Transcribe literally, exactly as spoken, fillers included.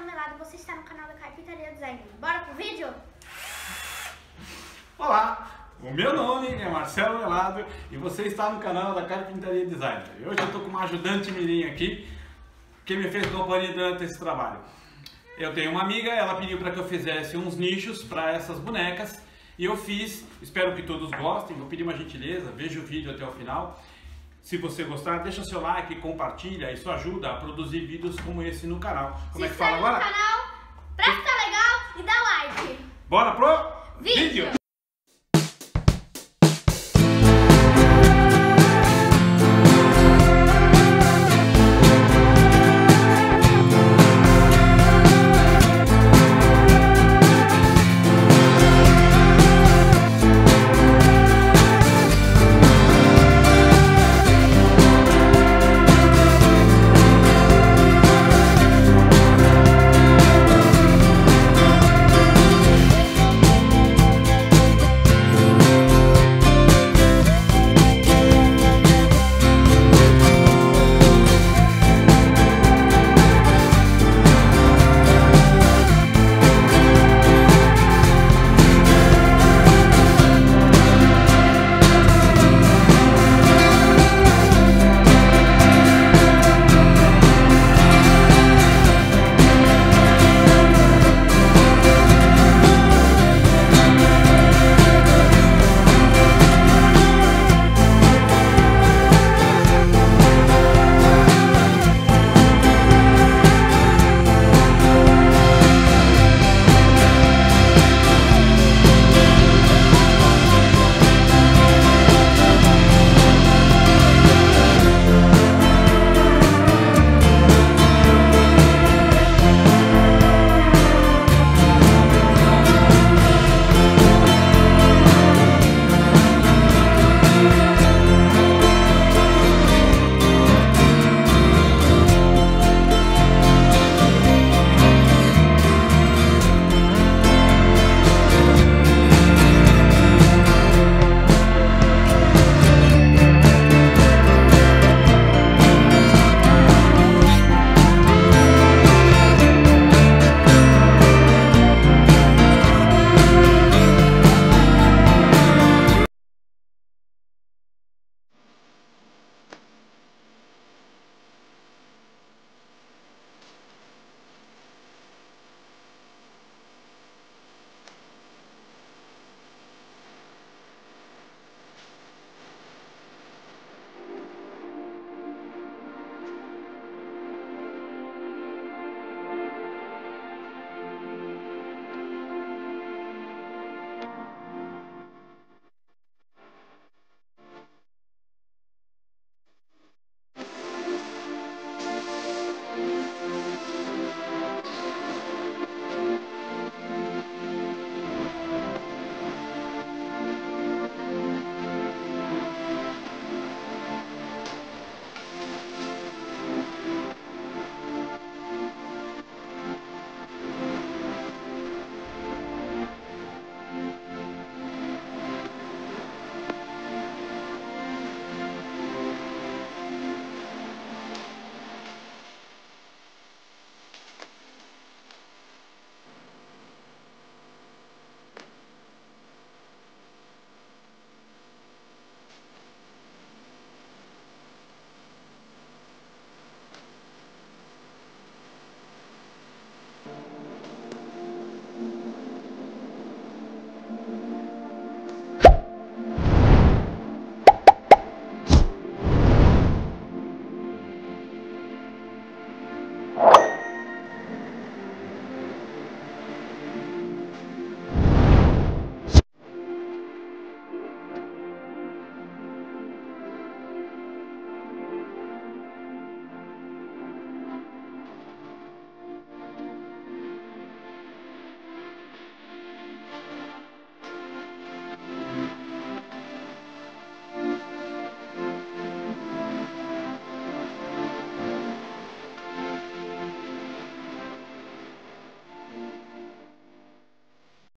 Marcelo Melado, você está no canal da Carpintaria Design. Bora pro vídeo? Olá, o meu nome é Marcelo Melado e você está no canal da Carpintaria Design. E hoje eu estou com uma ajudante mirim aqui que me fez companhia durante esse trabalho. Eu tenho uma amiga, ela pediu para que eu fizesse uns nichos para essas bonecas e eu fiz. Espero que todos gostem. Vou pedir uma gentileza, veja o vídeo até o final. Se você gostar, deixa seu like, compartilha, isso ajuda a produzir vídeos como esse no canal. Como Se é que fala inscreve agora? no canal, pra ficar legal e dá like. Bora pro vídeo! vídeo.